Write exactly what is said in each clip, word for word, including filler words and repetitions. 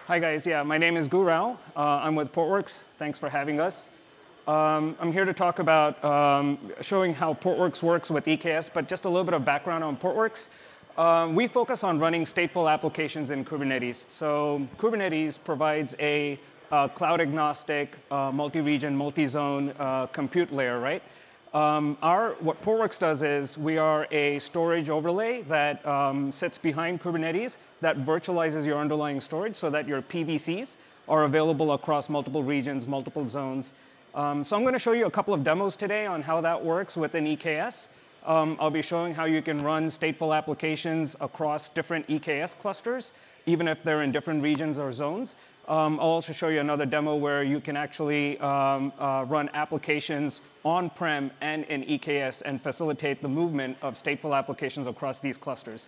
Hi guys, yeah, my name is Gu Rao. Uh, I'm with Portworx. Thanks for having us. Um, I'm here to talk about um, showing how Portworx works with E K S, but just a little bit of background on Portworx. Um, we focus on running stateful applications in Kubernetes. So Kubernetes provides a uh, cloud-agnostic, uh, multi-region, multi-zone uh, compute layer, right? Um, our, what Portworx does is we are a storage overlay that um, sits behind Kubernetes that virtualizes your underlying storage so that your P V Cs are available across multiple regions, multiple zones. Um, so I'm going to show you a couple of demos today on how that works within E K S. Um, I'll be showing how you can run stateful applications across different E K S clusters, even if they're in different regions or zones. Um, I'll also show you another demo where you can actually um, uh, run applications on-prem and in E K S and facilitate the movement of stateful applications across these clusters.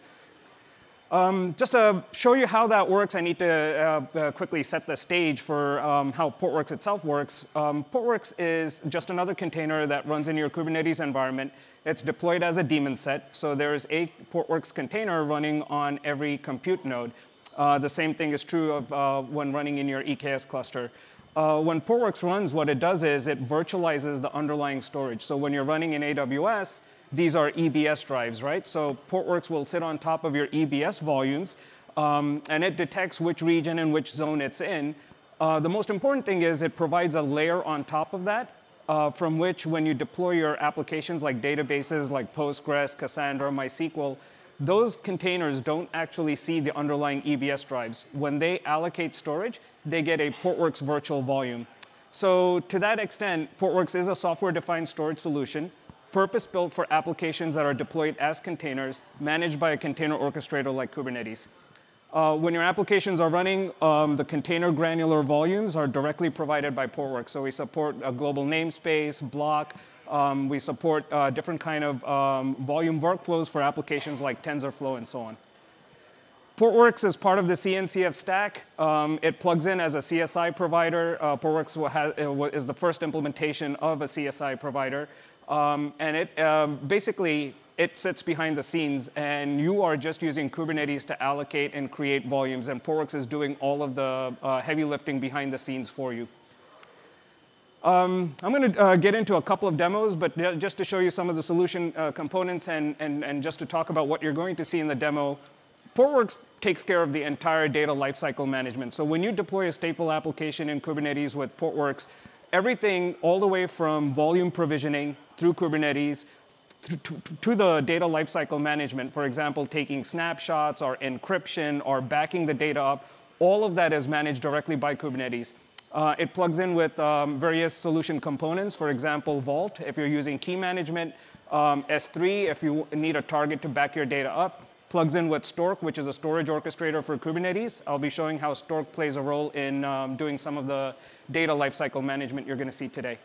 Um, just to show you how that works, I need to uh, uh, quickly set the stage for um, how Portworx itself works. Um, Portworx is just another container that runs in your Kubernetes environment. It's deployed as a daemon set, so there's a Portworx container running on every compute node. Uh, the same thing is true of uh, when running in your E K S cluster. Uh, when Portworx runs, what it does is it virtualizes the underlying storage. So when you're running in A W S, these are E B S drives, right? So Portworx will sit on top of your E B S volumes, um, and it detects which region and which zone it's in. Uh, the most important thing is it provides a layer on top of that, uh, from which when you deploy your applications like databases like Postgres, Cassandra, MySQL, those containers don't actually see the underlying E B S drives. When they allocate storage, they get a Portworx virtual volume. So to that extent, Portworx is a software-defined storage solution, purpose-built for applications that are deployed as containers, managed by a container orchestrator like Kubernetes. Uh, when your applications are running, um, the container granular volumes are directly provided by Portworx. So we support a global namespace, block. Um, we support uh, different kind of um, volume workflows for applications like TensorFlow and so on. Portworx is part of the C N C F stack. Um, it plugs in as a C S I provider. Uh, Portworx is the first implementation of a C S I provider. Um, and it um, basically, it sits behind the scenes, and you are just using Kubernetes to allocate and create volumes, and Portworx is doing all of the uh, heavy lifting behind the scenes for you. Um, I'm going to uh, get into a couple of demos, but just to show you some of the solution uh, components and, and, and just to talk about what you're going to see in the demo, Portworx takes care of the entire data lifecycle management. So when you deploy a stateful application in Kubernetes with Portworx, everything all the way from volume provisioning through Kubernetes to, to, to the data lifecycle management, for example, taking snapshots or encryption or backing the data up, all of that is managed directly by Kubernetes. Uh, it plugs in with um, various solution components, for example, Vault, if you're using key management, um, S three, if you need a target to back your data up, plugs in with Stork, which is a storage orchestrator for Kubernetes. I'll be showing how Stork plays a role in um, doing some of the data lifecycle management you're going to see today.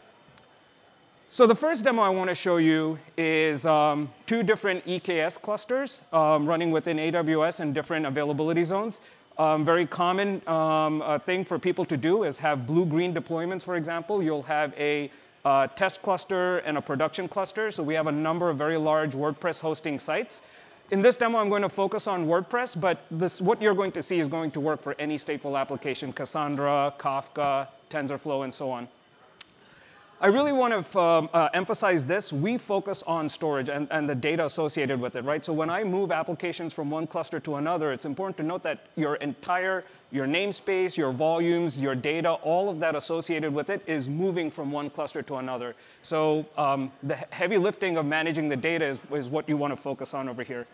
So the first demo I want to show you is um, two different E K S clusters um, running within A W S in different availability zones. Um, very common um, uh, thing for people to do is have blue-green deployments, for example. You'll have a uh, test cluster and a production cluster. So we have a number of very large WordPress hosting sites. In this demo, I'm going to focus on WordPress, but this, what you're going to see is going to work for any stateful application, Cassandra, Kafka, TensorFlow, and so on. I really want to um, uh, emphasize this. We focus on storage and, and the data associated with it, right? So when I move applications from one cluster to another, it's important to note that your entire, your namespace, your volumes, your data, all of that associated with it is moving from one cluster to another. So um, the heavy lifting of managing the data is, is what you want to focus on over here.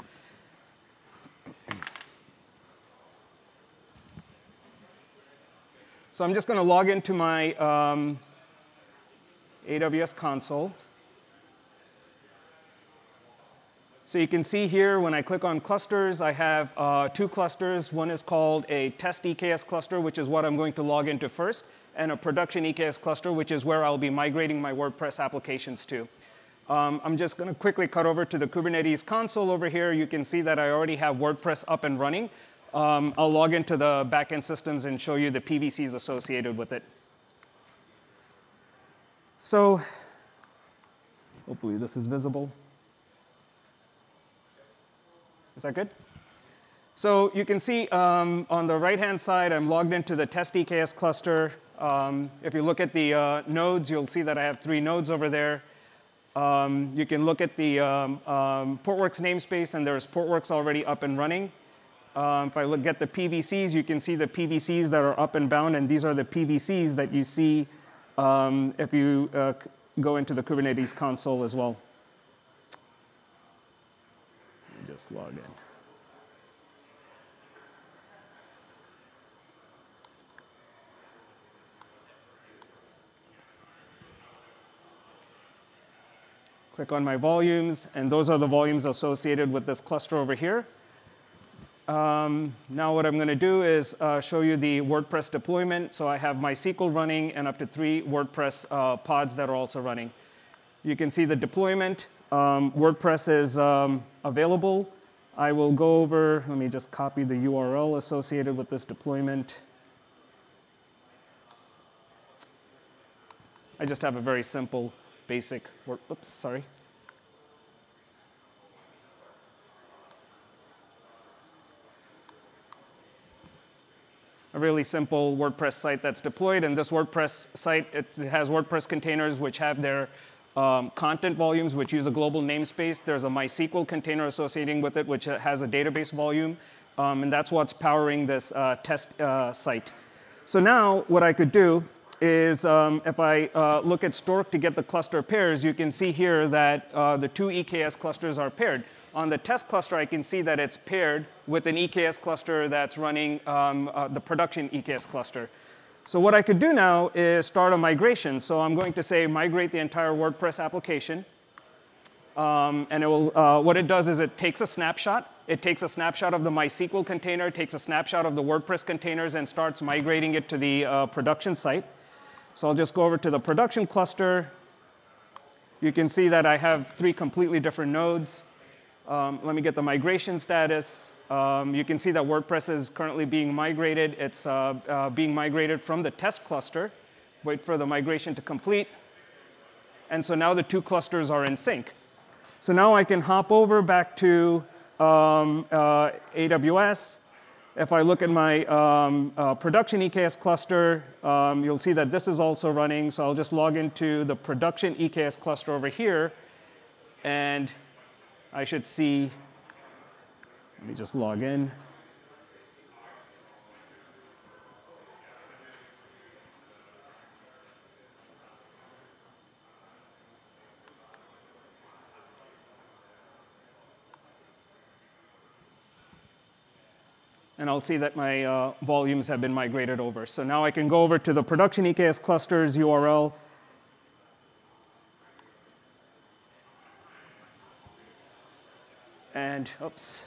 So I'm just going to log into my um, A W S console. So you can see here when I click on clusters, I have uh, two clusters. One is called a test E K S cluster, which is what I'm going to log into first, and a production E K S cluster, which is where I'll be migrating my WordPress applications to. Um, I'm just going to quickly cut over to the Kubernetes console over here. You can see that I already have WordPress up and running. Um, I'll log into the backend systems and show you the P V Cs associated with it. So hopefully this is visible. Is that good? So you can see um, on the right-hand side, I'm logged into the test E K S cluster. Um, if you look at the uh, nodes, you'll see that I have three nodes over there. Um, you can look at the um, um, Portworx namespace, and there's Portworx already up and running. Um, if I look at the P V Cs, you can see the P V Cs that are up and bound, and these are the P V Cs that you see um, if you uh, go into the Kubernetes console as well. Let me just log in. Click on my volumes, and those are the volumes associated with this cluster over here. Um, now what I'm going to do is uh, show you the WordPress deployment. So I have MySQL running and up to three WordPress uh, pods that are also running. You can see the deployment. Um, WordPress is um, available. I will go over, let me just copy the U R L associated with this deployment. I just have a very simple basic word, oops, sorry. A really simple WordPress site that's deployed, and this WordPress site, it has WordPress containers which have their um, content volumes which use a global namespace. There's a MySQL container associating with it which has a database volume, um, and that's what's powering this uh, test uh, site. So now what I could do is um, if I uh, look at Stork to get the cluster pairs, you can see here that uh, the two E K S clusters are paired. On the test cluster, I can see that it's paired with an E K S cluster that's running um, uh, the production E K S cluster. So what I could do now is start a migration. So I'm going to say migrate the entire WordPress application. Um, and it will, uh, what it does is it takes a snapshot. It takes a snapshot of the MySQL container, takes a snapshot of the WordPress containers, and starts migrating it to the uh, production site. So I'll just go over to the production cluster. You can see that I have three completely different nodes. Um, let me get the migration status. Um, you can see that WordPress is currently being migrated. It's uh, uh, being migrated from the test cluster. Wait for the migration to complete. And so now the two clusters are in sync. So now I can hop over back to um, uh, A W S. If I look at my um, uh, production E K S cluster, um, you'll see that this is also running. So I'll just log into the production E K S cluster over here. And I should see, let me just log in. And I'll see that my uh, volumes have been migrated over. So now I can go over to the production E K S clusters U R L. And, oops.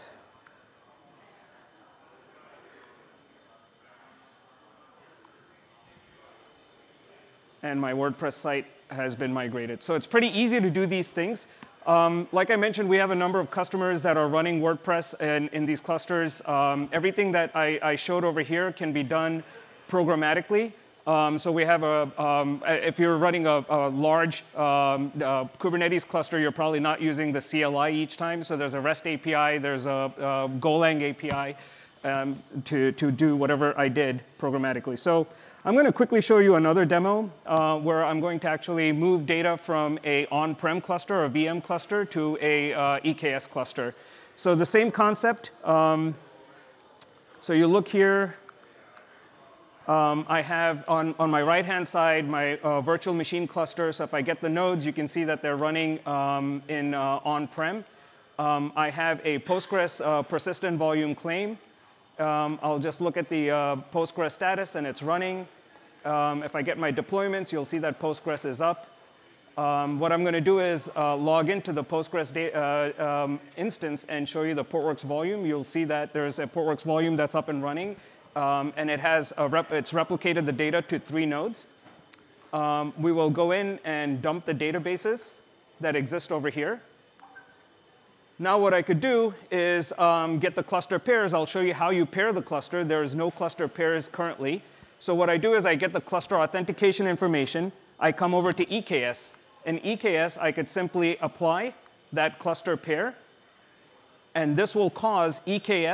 And my WordPress site has been migrated. So it's pretty easy to do these things. Um, like I mentioned, we have a number of customers that are running WordPress in, in these clusters. Um, everything that I, I showed over here can be done programmatically. Um, so we have a, um, if you're running a, a large um, uh, Kubernetes cluster, you're probably not using the C L I each time. So there's a REST A P I, there's a, a Golang A P I um, to, to do whatever I did programmatically. So I'm going to quickly show you another demo uh, where I'm going to actually move data from a on-prem cluster, a V M cluster, to a uh, E K S cluster. So the same concept. Um, so you look here. Um, I have on, on my right-hand side my uh, virtual machine cluster. So if I get the nodes, you can see that they're running um, in uh, on-prem. Um, I have a Postgres uh, persistent volume claim. Um, I'll just look at the uh, Postgres status, and it's running. Um, if I get my deployments, you'll see that Postgres is up. Um, what I'm going to do is uh, log into the Postgres uh, um, instance and show you the Portworx volume. You'll see that there's a Portworx volume that's up and running. Um, and it has a rep it's replicated the data to three nodes. Um, we will go in and dump the databases that exist over here. Now what I could do is um, get the cluster pairs. I'll show you how you pair the cluster. There is no cluster pairs currently. So what I do is I get the cluster authentication information. I come over to E K S. In E K S, I could simply apply that cluster pair. And this will cause E K S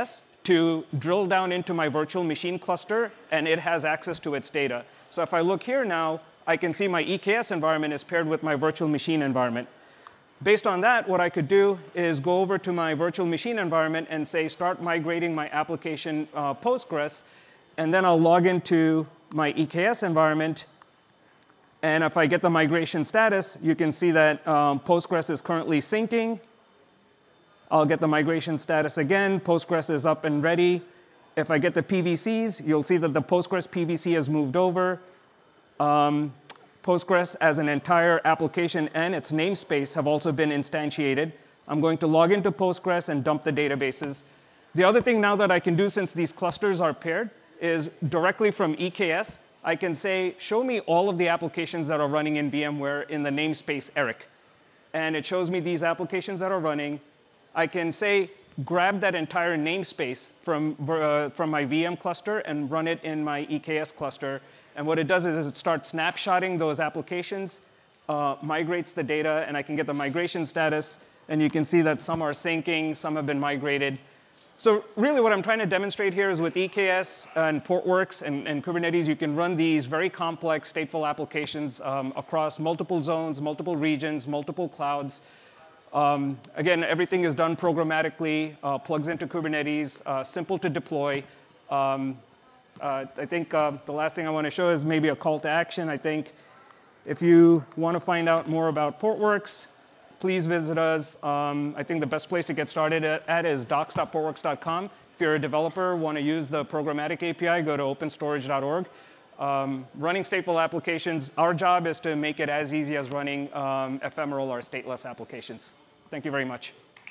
to drill down into my virtual machine cluster, and it has access to its data. So if I look here now, I can see my E K S environment is paired with my virtual machine environment. Based on that, what I could do is go over to my virtual machine environment and say, start migrating my application uh, Postgres, and then I'll log into my E K S environment. And if I get the migration status, you can see that um, Postgres is currently syncing. I'll get the migration status again. Postgres is up and ready. If I get the P V Cs, you'll see that the Postgres P V C has moved over. Um, Postgres as an entire application and its namespace have also been instantiated. I'm going to log into Postgres and dump the databases. The other thing now that I can do, since these clusters are paired, is directly from E K S, I can say, show me all of the applications that are running in VMware in the namespace Eric. And it shows me these applications that are running. I can say, grab that entire namespace from, uh, from my V M cluster and run it in my E K S cluster. And what it does is it starts snapshotting those applications, uh, migrates the data, and I can get the migration status. And you can see that some are syncing, some have been migrated. So really what I'm trying to demonstrate here is with E K S and Portworx and, and Kubernetes, you can run these very complex stateful applications um, across multiple zones, multiple regions, multiple clouds. Um, again, everything is done programmatically, uh, plugs into Kubernetes, uh, simple to deploy. Um, uh, I think uh, the last thing I want to show is maybe a call to action. I think if you want to find out more about Portworx, please visit us. Um, I think the best place to get started at, at is docs dot portworx dot com. If you're a developer, want to use the programmatic A P I, go to open storage dot org. Um, running stateful applications, our job is to make it as easy as running um, ephemeral or stateless applications. Thank you very much.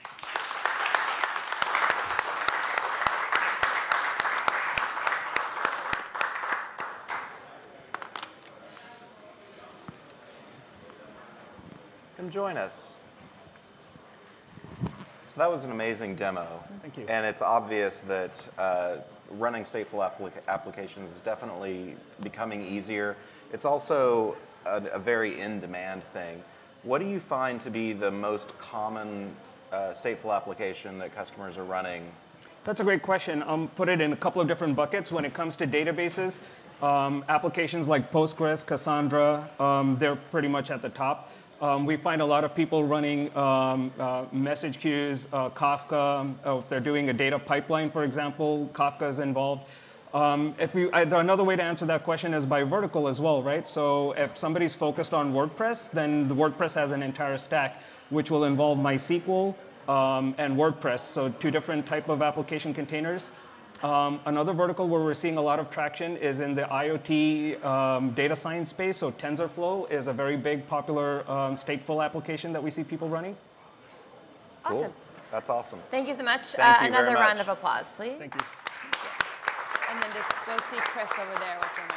Come join us. So that was an amazing demo. Thank you. And it's obvious that uh, running stateful applic applications is definitely becoming easier. It's also a, a very in-demand thing. What do you find to be the most common uh, stateful application that customers are running? That's a great question. I'll put it in a couple of different buckets. When it comes to databases, um, applications like Postgres, Cassandra, um, they're pretty much at the top. Um, we find a lot of people running um, uh, message queues, uh, Kafka. Uh, if they're doing a data pipeline, for example, Kafka is involved. Um, if we, I, another way to answer that question is by vertical as well, right? So if somebody's focused on WordPress, then the WordPress has an entire stack, which will involve MySQL um, and WordPress, so two different type of application containers. Um, another vertical where we're seeing a lot of traction is in the IoT um, data science space. So TensorFlow is a very big, popular um, stateful application that we see people running. Awesome. Cool. That's awesome. Thank you so much. Thank uh, you very another round much. of applause, please. Thank you. And then just go see Chris over there with your